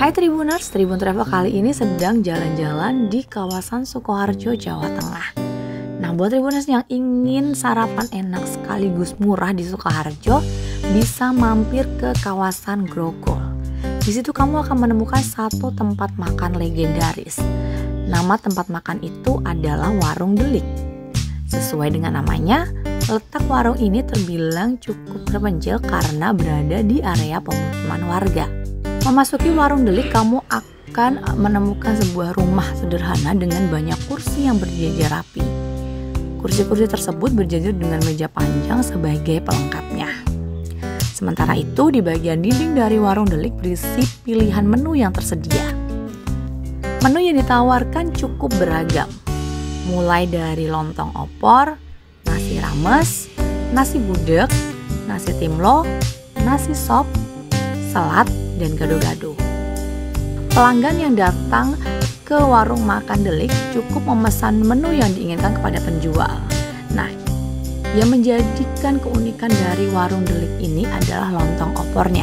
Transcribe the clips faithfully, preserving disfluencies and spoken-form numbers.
Hai Tribuners, Tribun Travel kali ini sedang jalan-jalan di kawasan Sukoharjo, Jawa Tengah. Nah, buat Tribuners yang ingin sarapan enak sekaligus murah di Sukoharjo, bisa mampir ke kawasan Grogol. Di situ kamu akan menemukan satu tempat makan legendaris. Nama tempat makan itu adalah Warung Delik. Sesuai dengan namanya, letak warung ini terbilang cukup terpencil karena berada di area pemukiman warga. Memasuki Warung Delik, kamu akan menemukan sebuah rumah sederhana dengan banyak kursi yang berjejer rapi. Kursi-kursi tersebut berjejer dengan meja panjang sebagai pelengkapnya. Sementara itu, di bagian dinding dari Warung Delik berisi pilihan menu yang tersedia. Menu yang ditawarkan cukup beragam, mulai dari lontong opor, nasi rames, nasi gudeg, nasi timlo, nasi sop, salad, dan gado-gado. Pelanggan yang datang ke warung makan Delik cukup memesan menu yang diinginkan kepada penjual. Nah, yang menjadikan keunikan dari warung Delik ini adalah lontong opornya.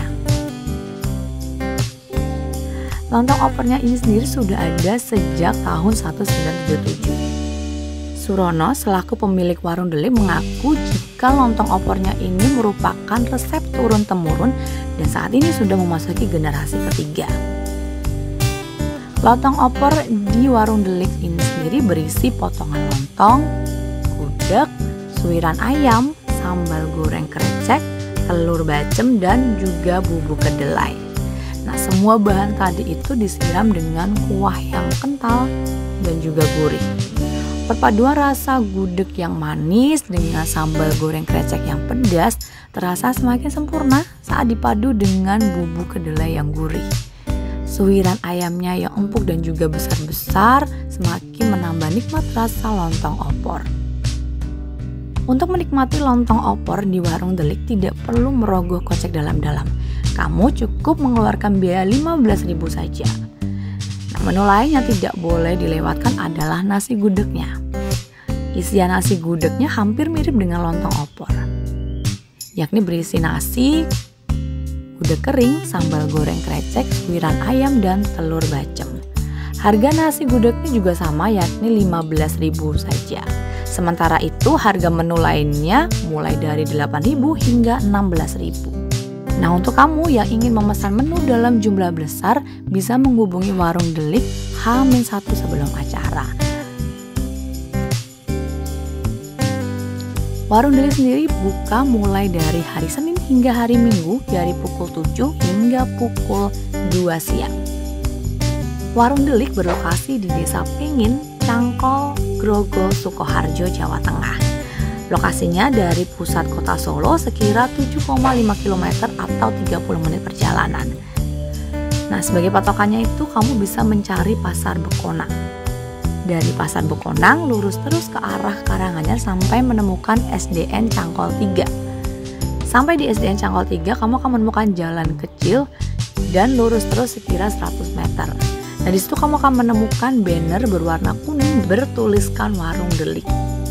Lontong opornya ini sendiri sudah ada sejak tahun seribu sembilan ratus tujuh puluh tujuh. Surono selaku pemilik Warung Delik mengaku jika lontong opornya ini merupakan resep turun-temurun dan saat ini sudah memasuki generasi ketiga. Lontong opor di Warung Delik ini sendiri berisi potongan lontong, gudeg, suiran ayam, sambal goreng krecek, telur bacem, dan juga bubuk kedelai. Nah, semua bahan tadi itu disiram dengan kuah yang kental dan juga gurih. Perpaduan rasa gudeg yang manis dengan sambal goreng krecek yang pedas terasa semakin sempurna saat dipadu dengan bubuk kedelai yang gurih. Suiran ayamnya yang empuk dan juga besar-besar semakin menambah nikmat rasa lontong opor. Untuk menikmati lontong opor di Warung Delik tidak perlu merogoh kocek dalam-dalam. Kamu cukup mengeluarkan biaya lima belas ribu saja. Menu lain yang tidak boleh dilewatkan adalah nasi gudegnya. Isian nasi gudegnya hampir mirip dengan lontong opor, yakni berisi nasi, gudeg kering, sambal goreng krecek, suiran ayam, dan telur bacem. Harga nasi gudegnya juga sama, yakni lima belas ribu saja. Sementara itu harga menu lainnya mulai dari delapan ribu hingga enam belas ribu. Nah, untuk kamu yang ingin memesan menu dalam jumlah besar, bisa menghubungi Warung Delik H minus satu sebelum acara. Warung Delik sendiri buka mulai dari hari Senin hingga hari Minggu dari pukul tujuh hingga pukul dua siang. Warung Delik berlokasi di Desa Pingin, Cangkol, Grogol, Sukoharjo, Jawa Tengah. Lokasinya dari pusat kota Solo sekira tujuh koma lima kilometer atau tiga puluh menit perjalanan. Nah, sebagai patokannya itu kamu bisa mencari Pasar Bekonang. Dari Pasar Bekonang lurus terus ke arah Karanganyar sampai menemukan S D N Cangkol tiga. Sampai di S D N Cangkol tiga kamu akan menemukan jalan kecil dan lurus terus sekira seratus meter. Nah, di situ kamu akan menemukan banner berwarna kuning bertuliskan Warung Delik.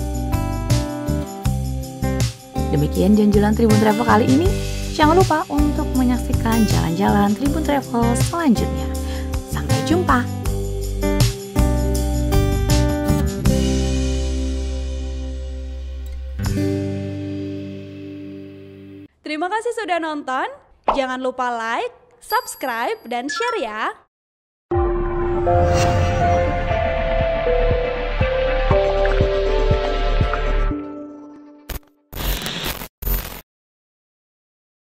Demikian jalan-jalan Tribun Travel kali ini. Jangan lupa untuk menyaksikan jalan-jalan Tribun Travel selanjutnya. Sampai jumpa. Terima kasih sudah nonton. Jangan lupa like, subscribe, dan share ya.